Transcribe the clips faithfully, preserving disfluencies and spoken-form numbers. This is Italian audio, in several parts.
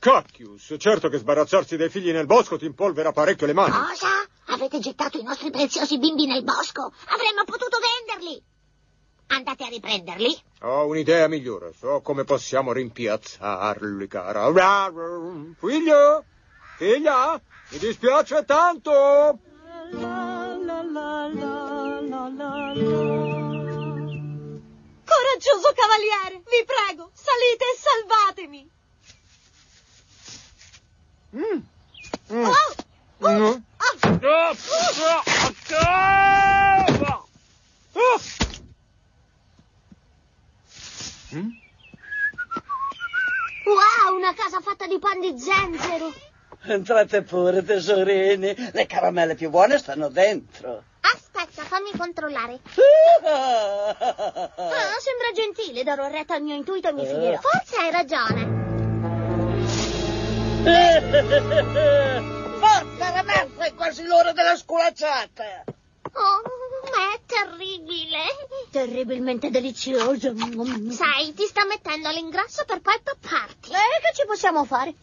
Cacchius, certo che sbarazzarsi dei figli nel bosco ti impolvera parecchio le mani. Cosa? Avete gettato i nostri preziosi bimbi nel bosco? Avremmo potuto venderli. Andate a riprenderli? Ho un'idea migliore. So come possiamo rimpiazzarli, cara. Figlio? Figlia? Mi dispiace tanto. La, la, la, la, la, la, la. Coraggioso cavaliere, vi prego, salite e salvatemi. Mm. Mm. Oh, oh, Mm. oh. Mm. Wow, una casa fatta di pan di zenzero. Entrate pure, tesorini. Le caramelle più buone stanno dentro. Aspetta, fammi controllare. Ah, sembra gentile, darò retta al mio intuito e mi finirò. Forse hai ragione. Forza, ragazza, è quasi l'ora della sculacciata. Oh, è terribile. Terribilmente delizioso. Sai, ti sta mettendo all'ingrasso per poi topparti. Eh, che ci possiamo fare?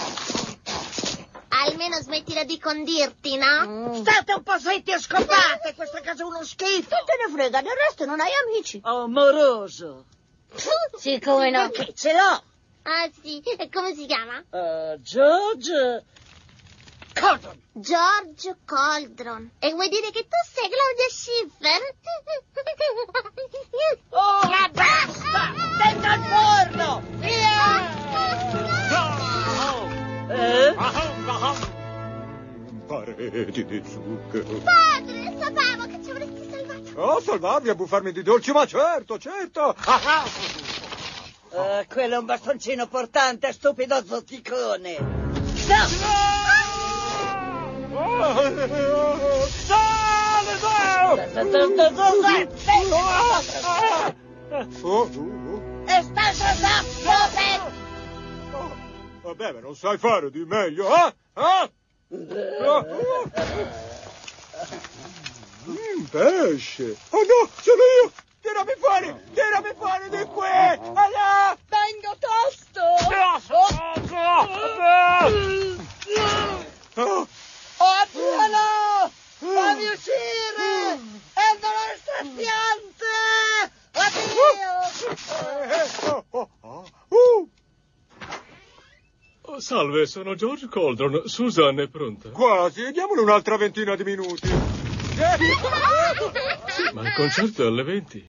Almeno smettila di condirti, no? Mm. State un po' zitti e scopate, questa casa è uno schifo. Che te ne frega, del resto non hai amici. Amoroso. Sì, come no. Perché ce l'ho. Ah, sì, e come si chiama? Uh, George Cordon. George Coldron. E vuoi dire che tu sei Claudia Schiffer? Ora basta! Dentro il forno! Via! Eh? Pareti di zucchero. Padre, sapevo che ci avresti salvato. Oh, salvarvi a buffarmi di dolci, ma certo, certo. Ah, Uh, quello è un bastoncino portante, stupido zoticone. No! E sta stop! Vabbè, ma non sai fare di meglio, eh? Eh? Mm, pesce. Oh no, sono io! Tirami fuori! Tirami fuori di qui! Allà! Vengo tosto. Oh. Oddio! Fammi uscire! È il dolore straziante! Oddio! Oh, oh, oh. Uh. Oh, salve, sono George Coldron. Susan è pronta? Quasi, diamole un'altra ventina di minuti. Sì, ma il concerto è alle venti.